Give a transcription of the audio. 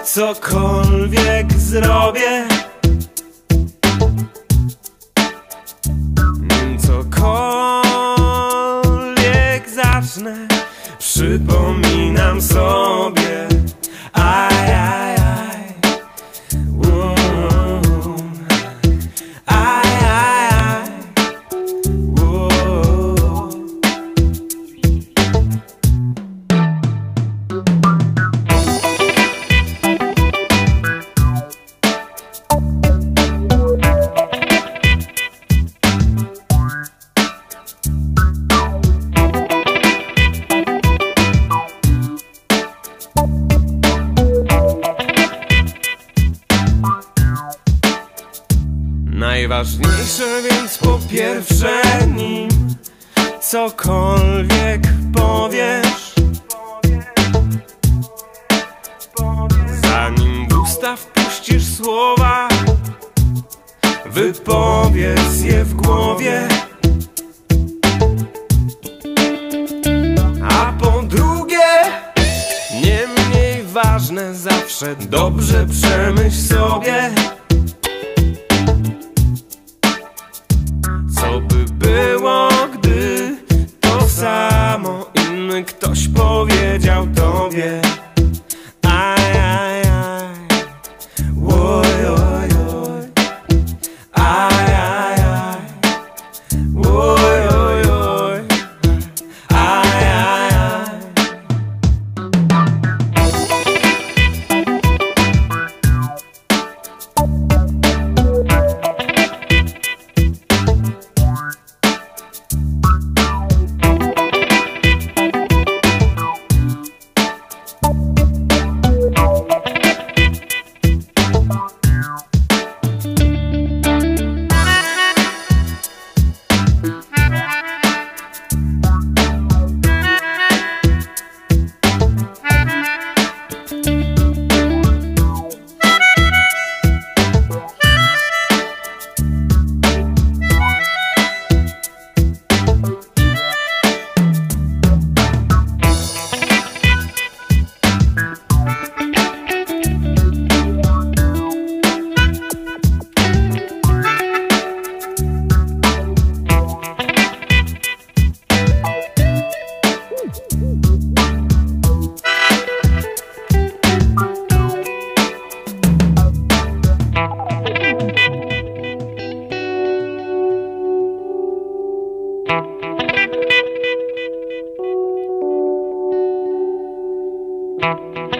Cokolwiek zrobię, cokolwiek zacznę, przypominam sobie. Aj, aj, aj. Aj, aj, aj. Najważniejsze więc po pierwsze, nim cokolwiek powiesz, zanim w usta wpuścisz słowa, wypowiedz je w głowie. A po drugie, nie mniej ważne, zawsze dobrze przemyśl sobie, co by było, gdy to samo inny ktoś powiedział tobie. Aj, aj, aj. Oj, oj, oj. Aj, aj, aj. Oj, oj, oj. Aj, aj, aj. Thank you.